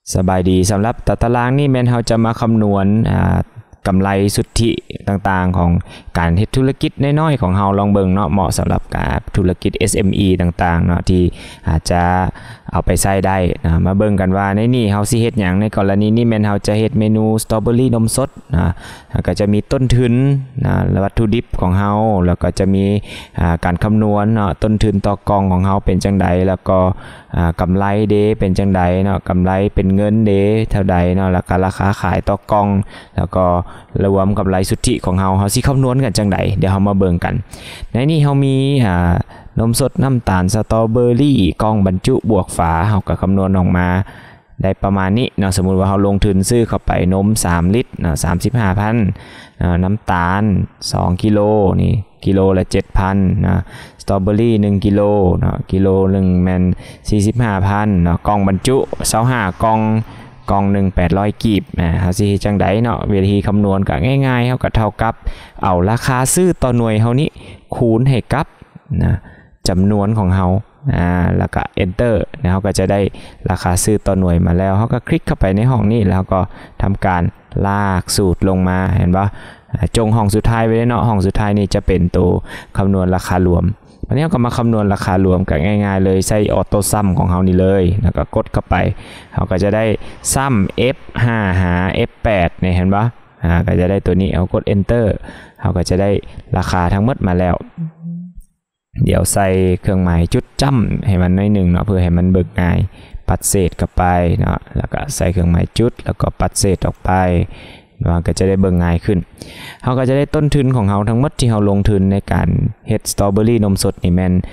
สบายดีสำหรับตารางนี่แม่นเราจะมาคำนวณกำไรสุทธิต่างๆของการเฮ็ดธุรกิจน้อยๆของเราลองเบิ่งเนาะเหมาะสำหรับการธุรกิจ SME ต่างๆเนาะที่อาจจะเอาไปใช้ได้นะมาเบิ่งกันว่าในนี้เฮาสิเฮ็ดหยังในกรณีนี้แม่นเฮาจะเฮ็ดเมนูสตรอเบอรี่นมสดนะก็จะมีต้นทุนนะวัตถุดิบของเฮาแล้วก็จะมีการคำนวณเนาะต้นทุนต่อกล่องของเฮาเป็นจังไดแล้วก็กำไรเด้เป็นจังไดเนาะกำไรเป็นเงินเด้เท่าใดเนาะแล้วก็ราคาขายต่อกล่องแล้วก็รวมกำไรสุทธิของเฮาสิคำนวณกันจังไดเดี๋ยวเฮามาเบิ่งกันในนี้เฮามีนมสดน้ำตาลสตรอเบอรี่กล่องบรรจุบวกฝาเฮาก็คำนวณออกมาได้ประมาณนี้เนาะสมมุติว่าเฮาลงทุนซื้อเข้าไปนม3ลิตรเนาะ 35,000 น้ำตาล2กิโลนี่กิโลละ 7,000 นะสตรอเบอรี่1กิโลเนาะกิโลนึงแม่น 45,000 เนาะกล่องบรรจุ25กล่องหนึ่ง800กีบเฮาสิจังไดเนาะวิธีคำนวณก็ง่ายๆเฮาก็เท่ากับเอาราคาซื้อต่อหน่วยเฮานี้คูณให้กับนะจำนวนของเฮาแล้วก็ enter นะเฮาก็จะได้ราคาซื้อต่อหน่วยมาแล้วเฮาก็คลิกเข้าไปในห้องนี้แล้วก็ทำการลากสูตรลงมาเห็นบ่จงห้องสุดท้ายไว้เนาะห้องสุดท้ายนี่จะเป็นตัวคำนวณราคารวมวันนี้เราก็มาคำนวณราคารวมกันง่ายๆเลยใช้ออโต้ซัมของเฮานี่เลยแล้วก็กดเข้าไปเฮาก็จะได้ซัม F5 หา F8 นี่เห็นบ่ก็จะได้ตัวนี้เอากด enter เฮาก็จะได้ราคาทั้งหมดมาแล้วเดี๋ยวใส่เครื่องหมายจุดจ้ำให้มันหน่อยนึงเนาะเพื่อให้มันเบิกง่ายปัดเศษเข้าไปเนาะแล้วก็ใส่เครื่องหมายจุดแล้วก็ปัดเศษออกไปมันก็จะได้เบิ่งง่ายขึ้นเฮาก็จะได้ต้นทุนของเฮาทั้งหมดที่เฮาลงทุนในการเฮ็ดสตรอเบอรี่นมสดนี่แม่น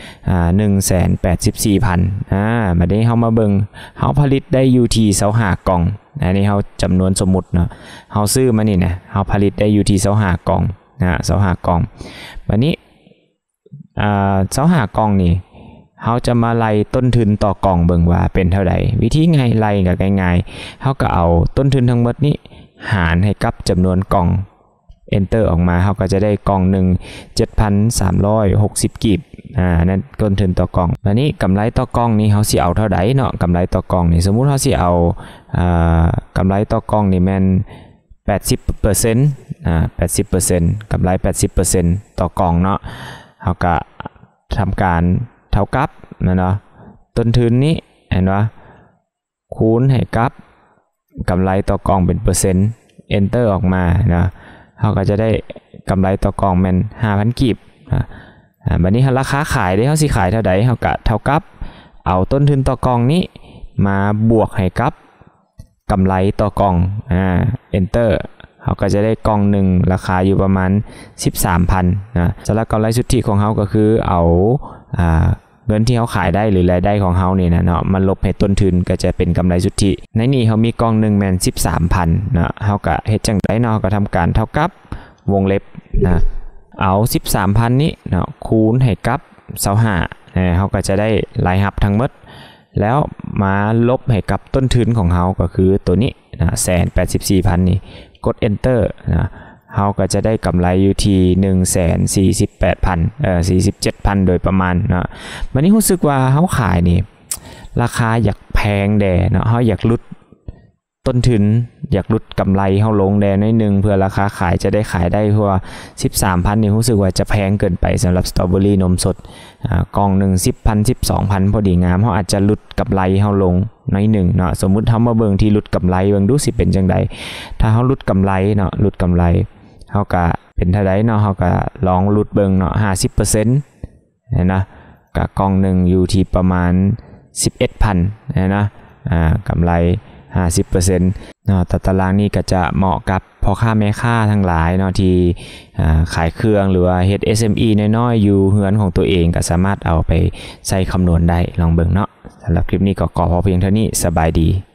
184,000บัดนี้เฮามาเบิ่งเฮาผลิตได้อยู่ที่25กล่องอันนี้เฮาจำนวนสมมุติเนาะเฮาซื้อมานี่นะเฮาผลิตได้อยู่ที่25กล่อง25กล่องบัดนี้25กล่องนี่เฮาจะมาไล่ต้นทุนต่อกล่องเบิ่งว่าเป็นเท่าใดวิธีง่ายไล่ก็ง่ายๆเฮาก็เอาต้นทุนทั้งหมดนี้หารให้กับจำนวนกล่อง enter ออกมาเฮาก็จะได้กล่องหนึ่ง 7,360 กีบนั่นต้นทุนต่อกล่องแล้วนี้กำไรต่อกล่องนี้เฮาสิเอาเท่าใดเนาะกำไรต่อกล่องนี่สมมุติเฮาสิเอากำไรต่อกล่องนี่แม่น 80% 80% กำไร 80% ต่อกล่องเนาะเฮาก็ทำการเท่ากับเนาะต้นทุนนี้เห็นบ่คูณให้กับกำไรต่อกล่องเป็นเปอร์เซ็นต์ enter ออกมานะเฮาก็จะได้กำไรต่อกล่องแม่น 5,000 กีบบัดนี้ราคาขายได้เฮาสิขายเท่าใดเฮาก็เท่ากับเอาต้นทุนต่อกล่องนี้มาบวกให้กับกำไรต่อกล่องenter เฮาก็จะได้กล่องหนึ่งราคาอยู่ประมาณ 13,000 นะสำหรับกำไรสุทธิของเฮาก็คือเอาเงินที่เฮาขายได้หรือรายได้ของเฮานี่นะเนาะมันลบให้ต้นทุนก็จะเป็นกำไรสุทธิในนี้เฮามีกล่องนึงแม่น 13,000 นะเฮาก็เฮ็ดจังได๋เนาะก็ทำการเท่ากับวงเล็บนะเอา 13,000 นี้เนาะคูณให้กับ25เฮาก็จะได้รายรับทั้งหมดแล้วมาลบให้กับต้นทุนของเฮาก็คือตัวนี้นะ 184,000 นี่กด enter นะเฮาก็จะได้กำไรอยู่ที่ 148,000 47,000 โดยประมาณนะวันนี้รู้สึกว่าเฮาขายนี่ราคาอยากแพงแด่เนาะเฮาอยากลดต้นทุนอยากลดกำไรเฮาลงแด่น้อยนึงเพื่อราคาขายจะได้ขายได้เพราะว่า 13,000 นี่รู้สึกว่าจะแพงเกินไปสำหรับสตรอเบอรี่นมสดกล่องนึง 10,000 12,000 พอดีงามเฮาอาจจะลดกำไรเฮาลงน้อยนึงเนาะสมมุติเฮามาเบิ่งที่ลดกำไรเบิ่งดูสิเป็นจังได๋ถ้าเฮาลดกำไรเนาะลดกำไรเฮาก็เป็นเท่าใดเนาะเฮาก็ลองลดเบิ่งเนาะ 50% นะก็กล่องนึงอยู่ที่ประมาณ 11,000 นะกำไร 50% เนาะตารางนี้ก็จะเหมาะกับพ่อค้าแม่ค้าทั้งหลายเนาะที่ขายเครื่องหรือว่าเฮ็ด SME น้อยๆอยู่เฮือนของตัวเองก็สามารถเอาไปใช้คำนวณได้ลองเบิ่งเนาะสำหรับคลิปนี้ก็ขอเพียงเท่านี้สบายดี